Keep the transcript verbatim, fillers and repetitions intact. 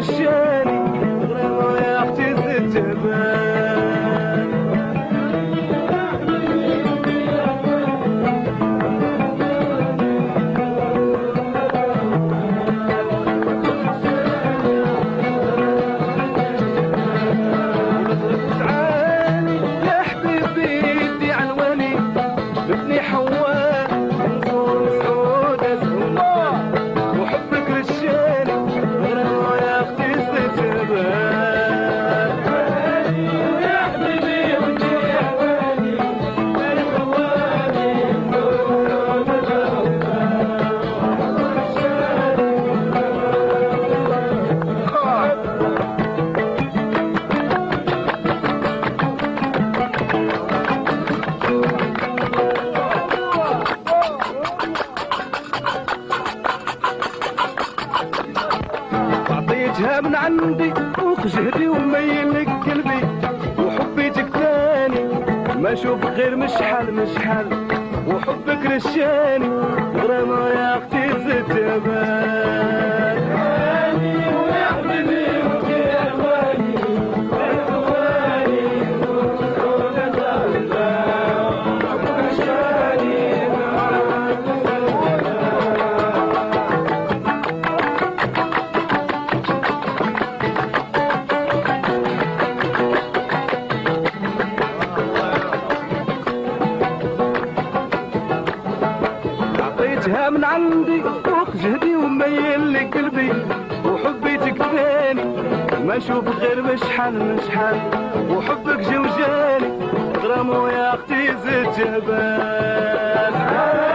الشاني غرامة يا اختي زدت جبال. تعالي يا حبيبي يدي عنواني بابني حواء نزور سعودة سهولة وحبك رشاني غرامة يا اختي زدت جبال. يا حبيبي يدي عنواني بابني حواء نزور سعودة عطيتها من عندي فوق جهدي وميل لك قلبي وحبيتك ثاني ما اشوف غير مشحال مشحال وحبك رشاني غرامة يا اختي زدت جبال. ويا حبيبي ودي اهواني اهواني عطيتها من عندي فوق جهدي وميل لك قلبي وحبيتك ثاني ما اشوف غير مشحال مشحال وحبك جوجاني غرامة يا اختي زدت جبال.